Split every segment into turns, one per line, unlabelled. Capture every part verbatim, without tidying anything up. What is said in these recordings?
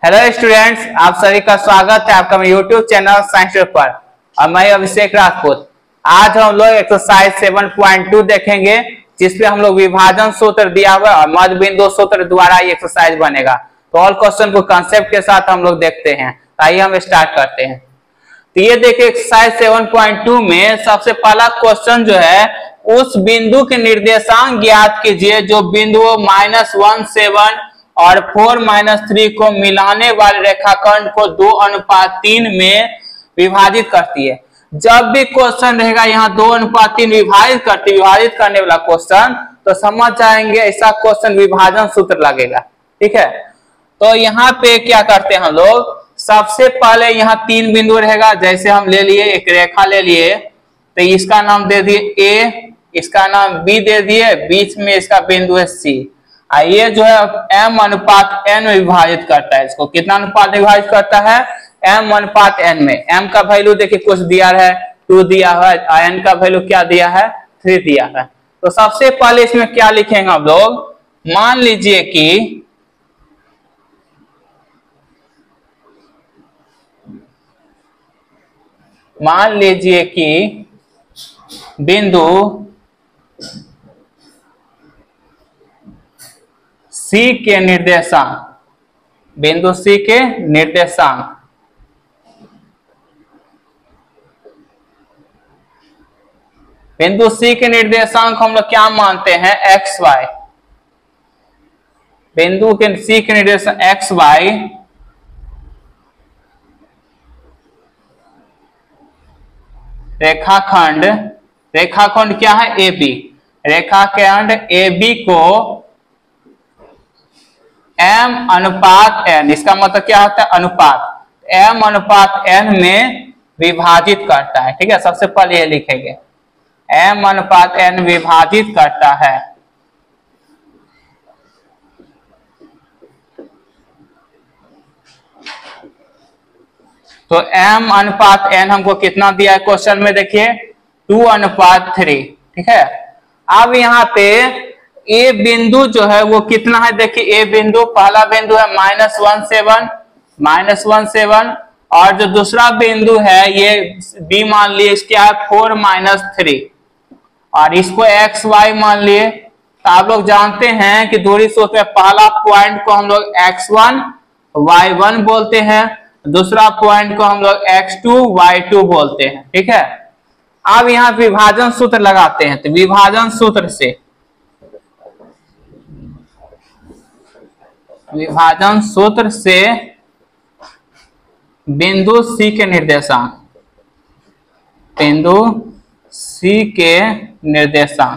Hello students, आप सभी का स्वागत है आपका मेरे यूट्यूब चैनल साइंस पर। और मैं अभिषेक राजपूत। आज हम लोग एक्सरसाइज सेवन पॉइंट टू देखेंगे, जिसपे हम लोग विभाजन सूत्र दिया हुआ और मध्य बिंदु सूत्र द्वारा ये एक्सरसाइज बनेगा। तो ऑल क्वेश्चन को कंसेप्ट के साथ हम लोग देखते हैं। आइए हम स्टार्ट करते हैं। तो ये देखिए एक्सरसाइज सेवन पॉइंट टू में सबसे पहला क्वेश्चन जो है, उस बिंदु के निर्देशांक ज्ञात कीजिए जो बिंदु माइनस वन सेवन और फोर माइनस थ्री को मिलाने वाले रेखाखंड को दो अनुपात तीन में विभाजित करती है। जब भी क्वेश्चन रहेगा यहाँ दो अनुपात तीन विभाजित करती विभाजित करने वाला क्वेश्चन, तो समझ जाएंगे ऐसा क्वेश्चन विभाजन सूत्र लगेगा। ठीक है, तो यहाँ पे क्या करते हैं हम लोग, सबसे पहले यहाँ तीन बिंदु रहेगा। जैसे हम ले लिए एक रेखा ले लिए, तो इसका नाम दे दिए ए, इसका नाम बी दे दिए, बीच में इसका बिंदु है सी। ये जो है m अनुपात n में विभाजित करता है। इसको कितना अनुपात विभाजित करता है? m अनुपात n में। m का वैल्यू देखिए कुछ दिया है, टू दिया है, n का वैल्यू क्या दिया है? थ्री दिया है। तो सबसे पहले इसमें क्या लिखेंगे हम लोग, मान लीजिए कि मान लीजिए कि बिंदु C के निर्देशांक, बिंदु C के निर्देशांक बिंदु C के निर्देशांक हम लोग क्या मानते हैं? X Y. बिंदु के C के निर्देशांक एक्स वाई रेखाखंड रेखाखंड क्या है? A B. रेखाखंड ए बी को m अनुपात n, इसका मतलब क्या होता है? अनुपात। m अनुपात n में विभाजित करता है। ठीक है, सबसे पहले ये लिखेंगे, m अनुपात n विभाजित करता है। तो m अनुपात n हमको कितना दिया है क्वेश्चन में? देखिए टू अनुपात थ्री। ठीक है, अब यहाँ पे ए बिंदु जो है वो कितना है? देखिए ए बिंदु, पहला बिंदु है minus one seven minus one seven और जो दूसरा बिंदु है ये बी मान लिए, क्या है? फोर माइनस थ्री, और इसको एक्स वाई मान लिए। तो आप लोग जानते हैं कि दूरी सूत्र में पहला पॉइंट को हम लोग एक्स वन वाई वन बोलते हैं, दूसरा पॉइंट को हम लोग एक्स टू वाई टू बोलते हैं। ठीक है, अब यहाँ विभाजन सूत्र लगाते हैं। तो विभाजन सूत्र से विभाजन सूत्र से बिंदु C के निर्देशांक बिंदु C के निर्देशांक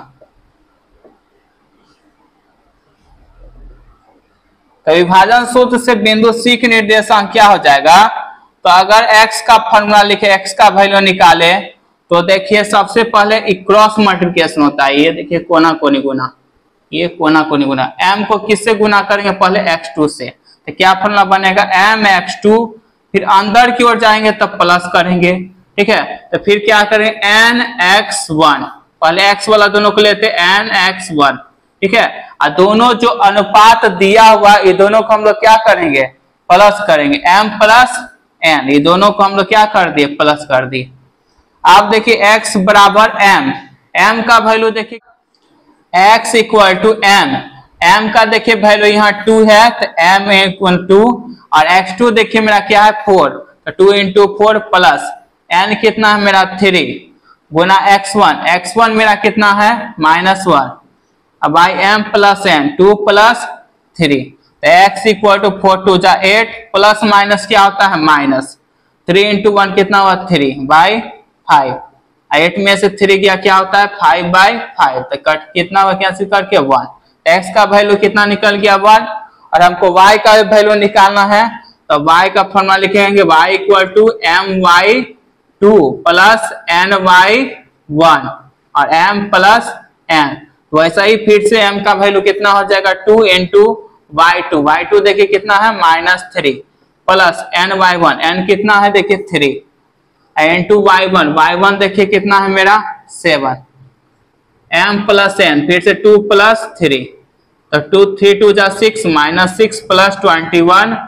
तो विभाजन सूत्र से बिंदु C के निर्देशांक क्या हो जाएगा? तो अगर x का फॉर्मूला लिखे, x का वैल्यू निकाले, तो देखिए सबसे पहले क्रॉस मल्टीप्लिकेशन होता है। ये देखिए कोना कोनी गुना, ये कोना कोनी गुना। m को किससे गुना करेंगे? पहले एक्स टू से। तो क्या फॉर्मूला बनेगा? m एक्स टू, फिर अंदर की ओर जाएंगे तब प्लस करेंगे। ठीक है, तो फिर क्या करेंगे? n एक्स वन, पहले x वाला दोनों को लेते n एक्स वन। ठीक है, और दोनों जो अनुपात दिया हुआ ये दोनों को हम लोग क्या करेंगे? प्लस करेंगे। m प्लस n, ये दोनों को हम लोग क्या कर दिए? प्लस कर दिए। आप देखिए x बराबर m, m का वैल्यू देखिए x equal to m, m का देखिए वैल्यू यहाँ टू है, तो m इक्वल टू, और x टू देखिए मेरा क्या है? फोर, तो two into four plus n कितना है मेरा? थ्री गुना x वन, x वन मेरा कितना है? Minus one. अब by m plus n, two plus three, तो x equal to four two जा एट, प्लस माइनस क्या होता है? माइनस। थ्री इंटू वन कितना हुआ? थ्री बाई फाइव, एट में से थ्री गया क्या होता है? फाइव बाई फाइव, तो कट कितना हुआ? कैंसिल करके वन। x का वैल्यू कितना निकल गया? वन। और हमको y का वैल्यू निकालना है, तो y का फॉर्मूला लिखेंगे y equal to M Y two plus N Y one और m प्लस n। तो वैसा ही फिर से m का वैल्यू कितना हो जाएगा? Two into Y two, Y two देखिए कितना है? Minus three plus N Y one, N कितना है? देखिए three, into Y one, Y one देखिए कितना है मेरा? सेवन। m प्लस n, फिर से टू प्लस थ्री, तो टू थ्री टू जा six, minus six plus twenty one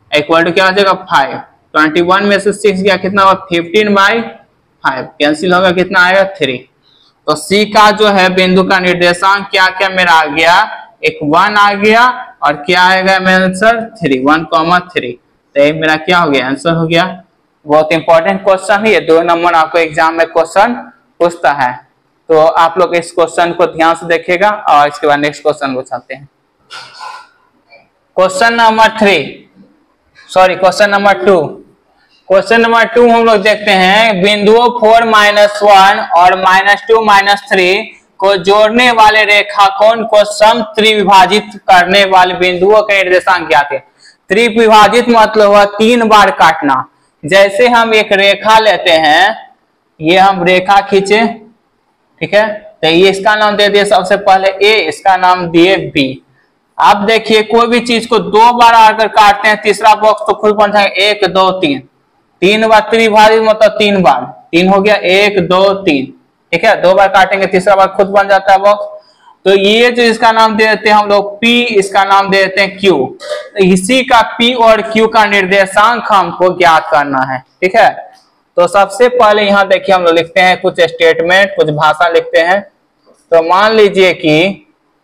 equal to क्या हो जाएगा फाइव। ट्वेंटी वन में से सिक्स गया कितना होगा फिफ्टीन बाई फाइव, कैंसिल होगा कितना आएगा थ्री। तो सी का जो है बिंदु का निर्देशांक क्या क्या मेरा आ गया, एक वन आ गया और क्या आएगा मेरा answer three, one comma three. तो ये मेरा क्या हो गया आंसर हो गया। बहुत इंपॉर्टेंट क्वेश्चन है ये, दो नंबर आपको एग्जाम में क्वेश्चन पूछता है। तो आप लोग इस क्वेश्चन को ध्यान से देखेगा और इसके बाद नेक्स्ट क्वेश्चन को चलते हैं। Question number three sorry question number two question number two हम लोग देखते हैं बिंदुओं फोर माइनस वन और माइनस टू माइनस थ्री को जोड़ने वाले रेखाकोण को सम त्रिविभाजित करने वाले बिंदुओं के निर्देशांक ज्ञात है। त्रिविभाजित मतलब हुआ तीन बार काटना। जैसे हम एक रेखा लेते हैं, ये हम रेखा खींचे, ठीक है, तो ये इसका नाम दे दिए सबसे पहले ए, इसका नाम दिए बी। आप देखिए कोई भी चीज को दो बार आकर काटते हैं, तीसरा बॉक्स तो खुद बन जाएगा एक दो तीन, तीन बार त्रिभाजित मतलब तीन बार, तीन हो गया एक दो तीन, ठीक है, दो बार काटेंगे तीसरा बार खुद बन जाता है बॉक्स। तो ये जो इसका नाम दे देते हैं हम लोग P, इसका नाम दे देते हैं Q। तो इसी का P और Q का निर्देशांक हमको ज्ञात करना है, ठीक है। तो सबसे पहले यहाँ देखिए हम लोग लिखते हैं कुछ स्टेटमेंट, कुछ भाषा लिखते हैं। तो मान लीजिए कि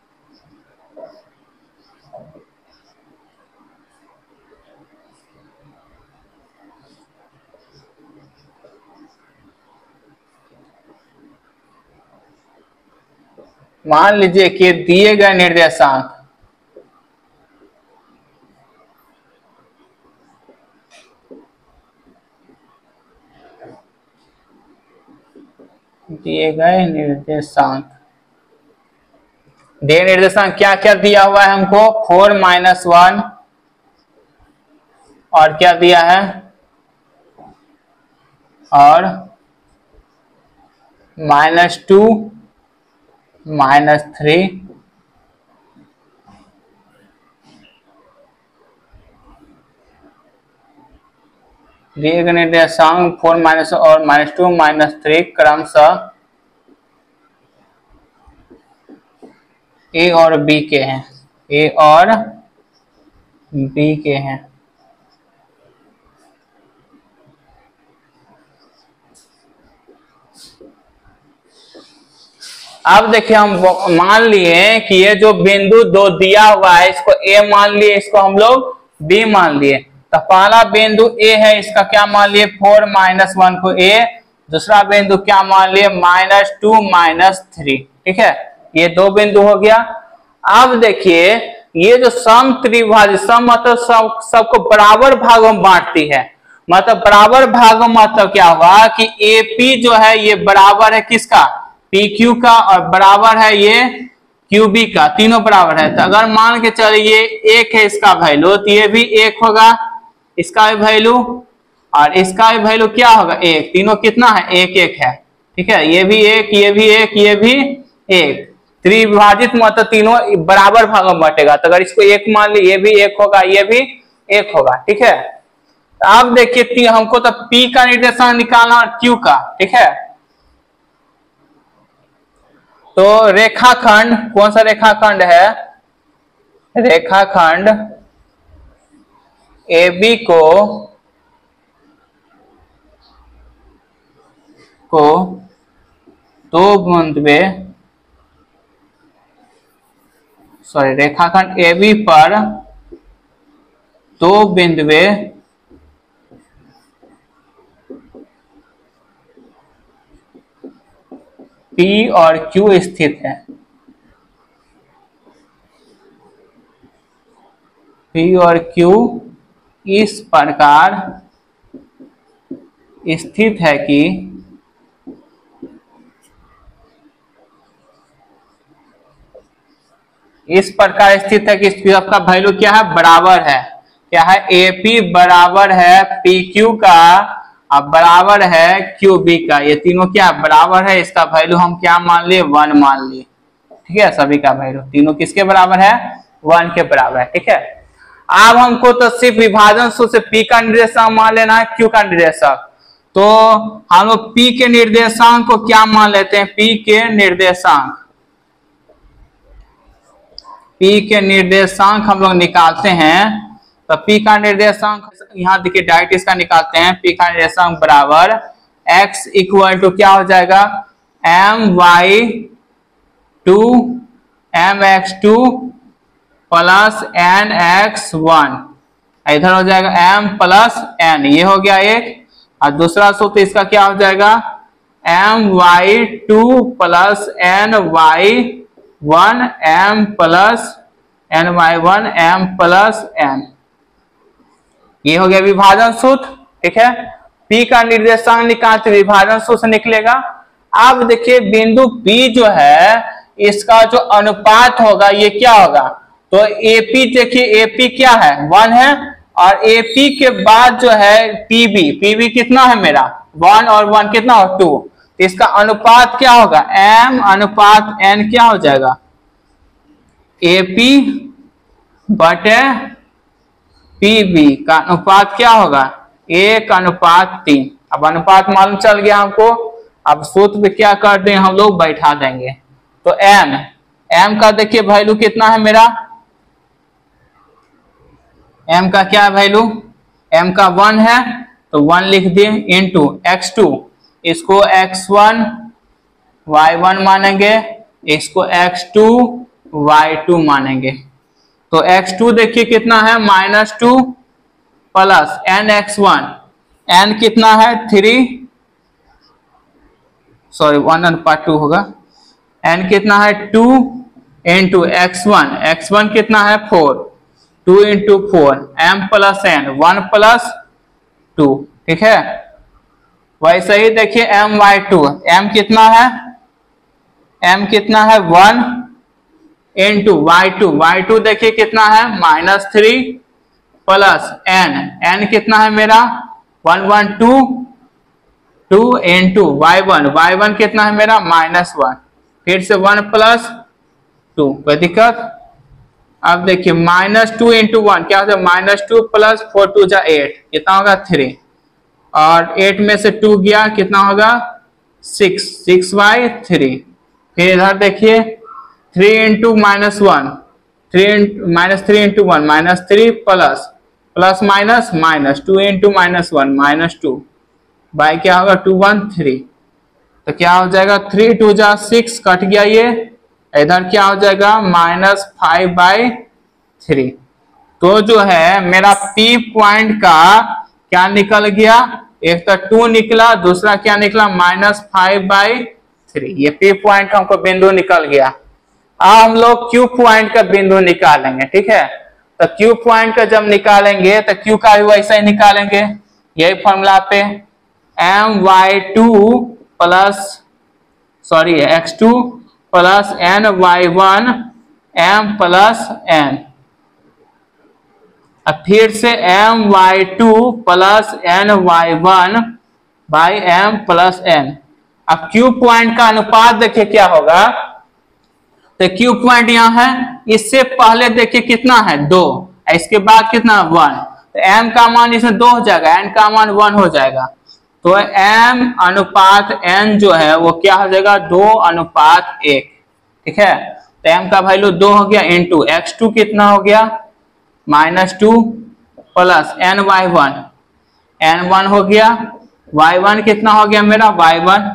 मान लीजिए कि दिए गए निर्देशांक दिए गए निर्देशांक दिए निर्देशांक क्या क्या दिया हुआ है हमको, फोर माइनस वन और क्या दिया है और माइनस टू माइनस थ्री दिए गए निर्देशांक फोर माइनस और माइनस टू माइनस थ्री क्रमशः ए और बी के हैं, ए और बी के हैं। अब देखिए हम मान लिए कि ये जो बिंदु दो दिया हुआ है इसको ए मान लिए, इसको हम लोग बी मान लिए। तो पहला बिंदु ए है, इसका क्या मान लिए फोर माइनस वन को ए, दूसरा बिंदु क्या मान लिए माइनस टू माइनस थ्री, ठीक है, ये दो बिंदु हो गया। अब देखिए ये जो सम त्रिभाजित, सम मतलब सब सबको बराबर भागों में बांटती है, मतलब बराबर भागों मतलब क्या हुआ कि एपी जो है ये बराबर है किसका, पी क्यू का, और बराबर है ये क्यू बी का, तीनों बराबर है। तो अगर मान के चलिए एक है इसका वैल्यू, तो ये भी एक होगा, इसका भी वैल्यू और इसका भी वैल्यू क्या होगा एक, तीनों कितना है एक एक है, ठीक है, ये भी एक ये भी एक ये भी एक। त्रिविभाजित मतलब तीनों बराबर भागों में बटेगा। तो अगर इसको एक मान ली, ये भी एक होगा ये भी एक होगा, ठीक है। अब देखिए हमको तो P का निर्देशांक निकालना और Q का, ठीक है। तो रेखाखंड, कौन सा रेखाखंड है, रेखाखंड ए बी को को दो बिंदुए सॉरी रेखाखंड ए बी पर दो बिंदुए P और Q स्थित है, P और Q इस प्रकार स्थित है कि इस प्रकार स्थित है कि इसका वैल्यू क्या है बराबर है, क्या है A P बराबर है P Q का अब बराबर है Q B का, ये तीनों क्या बराबर है, इसका वैल्यू हम क्या मान लिए वन मान लिए, ठीक है। सभी का वैल्यू तीनों किसके बराबर है वन के बराबर है, ठीक है। अब हमको तो सिर्फ विभाजन सूत्र से P का निर्देशांक मान लेना है, Q का निर्देशांक। तो हम लोग P के निर्देशांक को क्या मान लेते हैं, P के निर्देशांक P के निर्देशांक हम लोग निकालते हैं। तो P का निर्देशांक यहाँ देखिए डायरेक्ट इसका निकालते हैं। P का निर्देशांक बराबर x इक्वल टू क्या हो जाएगा, M Y two M X two plus N X one, इधर हो जाएगा m प्लस n, ये हो गया एक। और दूसरा सूत्र इसका क्या हो जाएगा, M Y two plus N Y one M plus N Y one M plus N, ये हो गया विभाजन सूत्र। ठीक है, P का निर्देशांक निकालते विभाजन सूत्र निकलेगा। अब देखिए बिंदु P जो है इसका जो अनुपात होगा ये क्या होगा, तो A P देखिए A P क्या है, वन है, और A P के बाद जो है P B, P B कितना है मेरा वन, और वन कितना हो टू, तो इसका अनुपात क्या होगा, M अनुपात N क्या हो जाएगा, A P बटे P B का अनुपात क्या होगा, एक अनुपात तीन। अब अनुपात मालूम चल गया हमको, अब सूत्र पे क्या कर दें हम लोग, बैठा देंगे। तो m m का देखिए वैल्यू कितना है मेरा, m का क्या वैल्यू, m का वन है तो वन लिख दिए, इंटू एक्स टू, इसको एक्स वन वाई वन मानेंगे, इसको एक्स टू वाई टू मानेंगे। तो एक्स टू देखिए कितना है, minus two plus N X one, N कितना है थ्री, सॉरी वन अनुपात टू होगा, एन कितना है two into X one, X one कितना है four, two into four, M plus N one plus two. ठीक है, वैसे ही देखिए एम वाई टू, एम कितना है, एम कितना है one into Y two, Y two देखिए कितना है minus three plus N, N कितना है मेरा one one two, two into Y one, Y one कितना है मेरा माइनस वन, फिर से वन प्लस टू, कोई दिक्कत। अब देखिए माइनस टू इंटू वन क्या होता है, minus two plus four two जा एट, कितना होगा थ्री, और एट में से टू गया कितना होगा सिक्स, सिक्स बाई थ्री। फिर इधर देखिए three into minus one, three minus three into one minus three plus plus minus minus two into minus one minus two, by क्या होगा टू वन थ्री, तो क्या हो जाएगा थ्री टू जा सिक्स, कट गया ये, इधर क्या हो जाएगा माइनस फाइव बाई थ्री। तो जो है मेरा P पॉइंट का क्या निकल गया, एक तो टू निकला, दूसरा क्या निकला माइनस फाइव बाई थ्री, ये P पॉइंट का हमको बिंदु निकल गया। अब हम लोग Q पॉइंट का बिंदु निकालेंगे। ठीक है, तो Q पॉइंट का जब निकालेंगे तो Q का भी वैसा ही निकालेंगे, यही फॉर्मूला पे M Y two plus sorry X two plus N Y one M plus N, अब फिर से M Y two plus N Y one by M plus N. अब Q पॉइंट का अनुपात देखिए क्या होगा, तो Q पॉइंट यहाँ है, इससे पहले देखिए कितना है दो, इसके बाद कितना वन, तो m का मान इसमें दो हो जाएगा, n का मान वन हो जाएगा, तो m अनुपात n जो है वो क्या हो जाएगा दो अनुपात एक। ठीक है, तो m का वैल्यू दो हो गया, इंटू एक्स टू कितना हो गया minus two plus N Y one, N one हो गया, वाई वन कितना हो गया मेरा वाई वन,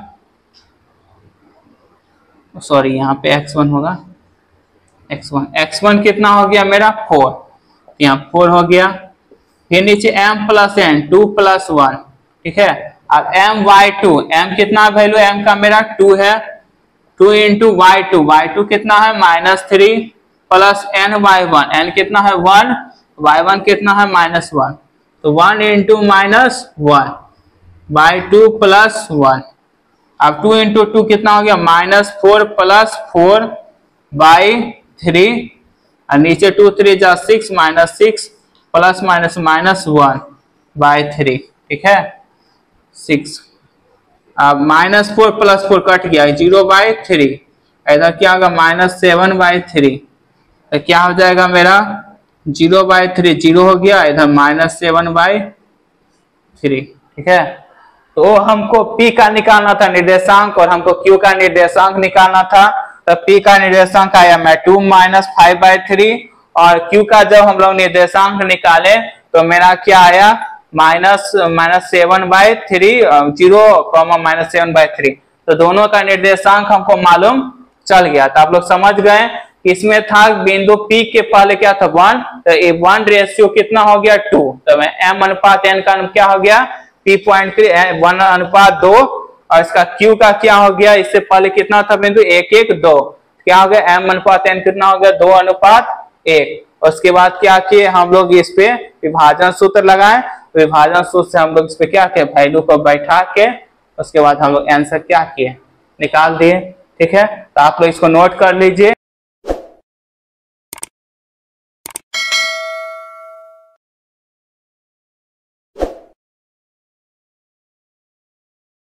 सॉरी यहाँ पे एक्स वन होगा, एक्स वन, एक्स वन कितना हो गया मेरा फोर, यहाँ फोर हो गया, फिर नीचे m plus N two plus one. ठीक है, अब m वाई टू, m कितना वैल्यू m का मेरा टू है, two into Y two, Y two कितना है minus three plus N Y one, N कितना है वन, वाई वन कितना है माइनस वन, तो one into minus one by two plus one. अब टू इंटू टू कितना हो गया minus four plus four by three, और नीचे टू थ्री जा six minus six plus minus minus one by three. ठीक है, सिक्स, अब minus four plus four cut गया जीरो बाई थ्री, इधर क्या होगा माइनस सेवन बाई थ्री, तो क्या हो जाएगा मेरा जीरो बाई थ्री, जीरो हो गया, इधर माइनस सेवन बाई थ्री। ठीक है, तो हमको P का निकालना था निर्देशांक और हमको Q का निर्देशांक निकालना था, तो P का निर्देशांक आया मैं two minus five by three और क्यू का जब हम लोग निर्देशांक निकाले तो मेरा क्या आया, minus minus seven by three, zero comma minus seven by three. तो दोनों का निर्देशांक हमको मालूम चल गया। तो आप लोग समझ गए कि इसमें था बिंदु P के पहले क्या था वन, तो ये वन रेशियो कितना हो गया टू, तो m अनुपात n का क्या हो गया P पॉइंट थ्री, वन अनुपात दो, और इसका Q का क्या हो गया, इससे पहले कितना था बिंदु एक एक दो, क्या हो गया m अनुपात n कितना हो गया दो अनुपात एक। उसके बाद क्या किए हम लोग इस पे विभाजन सूत्र लगाए, विभाजन सूत्र से हम लोग इस पे क्या किए वैल्यू को बैठा के उसके बाद हम लोग आंसर क्या किए निकाल दिए। ठीक है, तो आप लोग इसको नोट कर लीजिए।